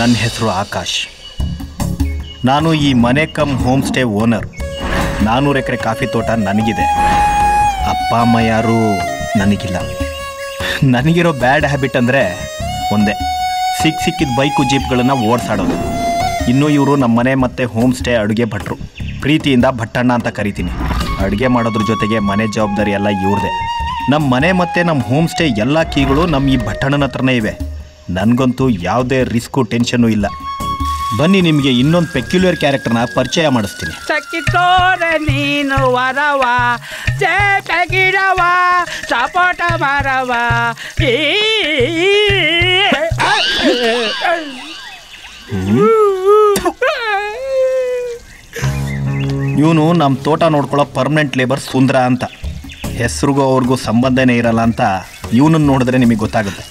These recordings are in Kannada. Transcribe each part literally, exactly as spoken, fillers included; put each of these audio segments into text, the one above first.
ನನ್ನ ಹೆಸರು ಆಕಾಶ್. ನಾನು ಈ ಮನೆ ಕಮ್ ಹೋಮ್ ಸ್ಟೇ ಓನರ್. ನಾನ್ನೂರು ಎಕರೆ ಕಾಫಿ ತೋಟ ನನಗಿದೆ. ಅಪ್ಪ ಅಮ್ಮ ಯಾರೂ ನನಗಿಲ್ಲ. ನನಗಿರೋ ಬ್ಯಾಡ್ ಹ್ಯಾಬಿಟ್ ಅಂದರೆ ಒಂದೇ, ಸಿಕ್ಕ ಸಿಕ್ಕಿದ ಬೈಕು ಜೀಪ್ಗಳನ್ನು ಓಡಿಸಾಡೋದು. ಇನ್ನೂ ಇವರು ನಮ್ಮ ಮನೆ ಮತ್ತು ಹೋಮ್ ಸ್ಟೇ ಅಡುಗೆ ಭಟ್ರು. ಪ್ರೀತಿಯಿಂದ ಭಟ್ಟಣ್ಣ ಅಂತ ಕರಿತೀನಿ. ಅಡುಗೆ ಮಾಡೋದ್ರ ಜೊತೆಗೆ ಮನೆ ಜವಾಬ್ದಾರಿ ಎಲ್ಲ ಇವ್ರದೇ. ನಮ್ಮ ಮನೆ ಮತ್ತು ನಮ್ಮ ಹೋಮ್ ಸ್ಟೇ ಎಲ್ಲ ಕೀಗಳು ನಮ್ಮ ಈ ಭಟ್ಟಣ್ಣನ ಹತ್ರನೇ ಇವೆ. ನನಗಂತೂ ಯಾವುದೇ ರಿಸ್ಕು ಟೆನ್ಷನ್ನು ಇಲ್ಲ. ಬನ್ನಿ, ನಿಮಗೆ ಇನ್ನೊಂದು ಪೆಕ್ಯುಲರ್ ಕ್ಯಾರೆಕ್ಟರ್ನ ಪರಿಚಯ ಮಾಡಿಸ್ತೀನಿ. ನೀನು ವರವ ಗಿಡವ ಸಪೋಟ ಮರವ. ಇವನು ನಮ್ಮ ತೋಟ ನೋಡ್ಕೊಳ್ಳೋ ಪರ್ಮನೆಂಟ್ ಲೇಬರ್ ಸುಂದರ ಅಂತ. ಹೆಸರಿಗೂ ಅವ್ರಿಗೂ ಸಂಬಂಧನೇ ಇರಲ್ಲ ಅಂತ ಇವನನ್ನು ನೋಡಿದ್ರೆ ನಿಮಗೆ ಗೊತ್ತಾಗುತ್ತೆ.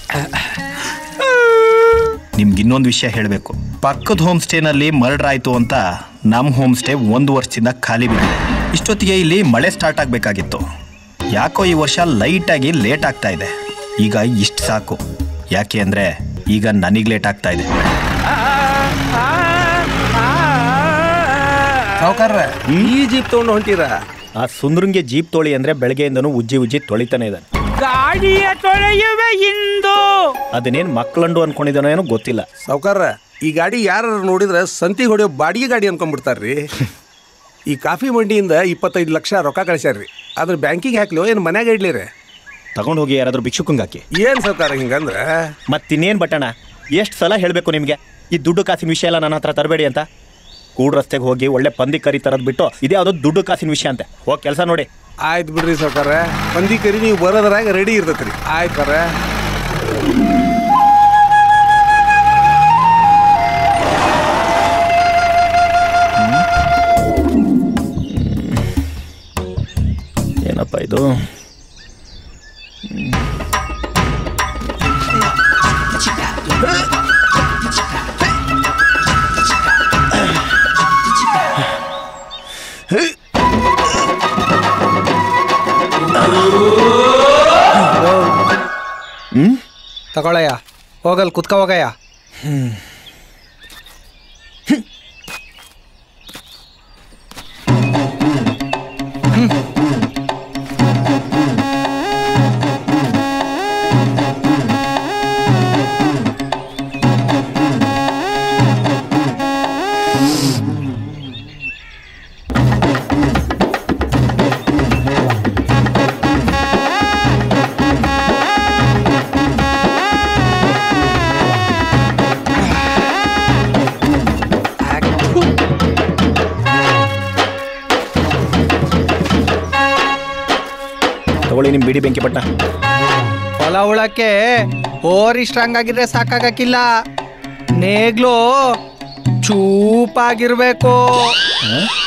ನಿಮ್ಗೆ ಇನ್ನೊಂದು ವಿಷಯ ಹೇಳಬೇಕು. ಪಕ್ಕದ ಹೋಮ್ ಸ್ಟೇನಲ್ಲಿ ಮರ್ಡರ್ ಆಯಿತು ಅಂತ ನಮ್ಮ ಹೋಮ್ ಸ್ಟೇ ಒಂದು ವರ್ಷದಿಂದ ಖಾಲಿ ಬಿದ್ದಿದೆ. ಇಷ್ಟೊತ್ತಿಗೆ ಇಲ್ಲಿ ಮಳೆ ಸ್ಟಾರ್ಟ್ ಆಗಬೇಕಾಗಿತ್ತು. ಯಾಕೋ ಈ ವರ್ಷ ಲೈಟಾಗಿ ಲೇಟ್ ಆಗ್ತಾ ಇದೆ. ಈಗ ಇಷ್ಟು ಸಾಕು. ಯಾಕೆ ಅಂದರೆ ಈಗ ನನಗೆ ಲೇಟ್ ಆಗ್ತಾ ಇದೆ. ಸಾವುಕಾರ, ಈ ಜೀಪ್ ತೊಗೊಂಡು ಹೊಂಟಿರ? ಆ ಸುಂದ್ರಂಗೆ ಜೀಪ್ ತೊಳಿ ಅಂದರೆ ಬೆಳಗ್ಗೆಯಿಂದನೂ ಉಜ್ಜಿ ಉಜ್ಜಿ ತೊಳಿತಾನೆ ಇದ್ದಾನೆ. ಗಾಡಿಯ ತೊಳೆಯುವೆ ಇಂದು. ಅದನ್ನೇನು ಮಕ್ಕಳಂಡು ಅನ್ಕೊಂಡಿದ್ದಾನೋ ಏನೋ ಗೊತ್ತಿಲ್ಲ. ಸಾವುಕಾರ, ಈ ಗಾಡಿ ಯಾರು ನೋಡಿದ್ರೆ ಸಂತಿ ಹೊಡೆಯೋ ಬಾಡಿಗೆ ಗಾಡಿ ಅನ್ಕೊಂಡ್ಬಿಡ್ತಾರ್ರಿ. ಈ ಕಾಫಿ ಮಂಡಿಯಿಂದ ಇಪ್ಪತ್ತೈದು ಲಕ್ಷ ರೊಕ್ಕ ಕಳಿಸ್ಯಾರ್ರಿ. ಅದ್ರ ಬ್ಯಾಂಕಿಗೆ ಹಾಕ್ಲಿ ಏನು ಮನ್ಯಾಗ ಇಡ್ಲಿರಿ? ತಗೊಂಡು ಹೋಗಿ ಯಾರಾದ್ರೂ ಭಿಕ್ಷುಕಂಗೆ ಹಾಕಿ. ಏನು ಸಾವುಕಾರ ಹಿಂಗಂದ್ರೆ? ಮತ್ತಿನ್ನೇನು ಬಟ್ಟಣ, ಎಷ್ಟು ಸಲ ಹೇಳಬೇಕು ನಿಮಗೆ ಈ ದುಡ್ಡು ಕಾಸಿನ ವಿಷಯ ಎಲ್ಲ ನನ್ನ ಹತ್ರ ತರಬೇಡಿ ಅಂತ. ಕೂಡ್ ರಸ್ತೆಗೆ ಹೋಗಿ ಒಳ್ಳೆ ಪಂದಿ ಕರಿ ತರದ್ ಬಿಟ್ಟು ಇದೇ ಯಾವುದೋ ದುಡ್ಡು ಕಾಸಿನ ವಿಷಯ ಅಂತೆ ಹೋಗಿ ಕೆಲಸ ನೋಡಿ. ಆಯ್ತು ಬಿಡ್ರಿ ಸಾವುಕಾರ, ಪಂದಿ ಕರಿ ನೀವು ಬರೋದ್ರಾಗ ರೆಡಿ ಇರ್ತೈತ್ರಿ. ಆಯ್ತು ಕರ. ಏನಪ್ಪ ಇದು? ಹ್ಮ್ ತಗೊಳಯ್ಯ, ಹೋಗಲ್ ಕುತ್ಕ ಹೋಗಯ್ಯ. ಹ್ಮ್ ನಿಮ್ ಬಿಡಿ ಬೆಂಕಿ ಪಟ್ಟ. ಹೊಲ ಉಳಕ್ಕೆ ಓರಿ ಸ್ಟ್ರಾಂಗ್ ಆಗಿದ್ರೆ ಸಾಕಾಗಕ್ಕಿಲ್ಲ, ನೇಗ್ಲು ಚೂಪಾಗಿರ್ಬೇಕು.